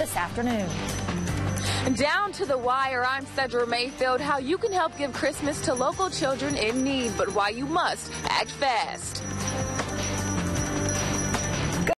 this afternoon. Down to the wire, I'm Cedra Mayfield. How you can help give Christmas to local children in need, but why you must act fast.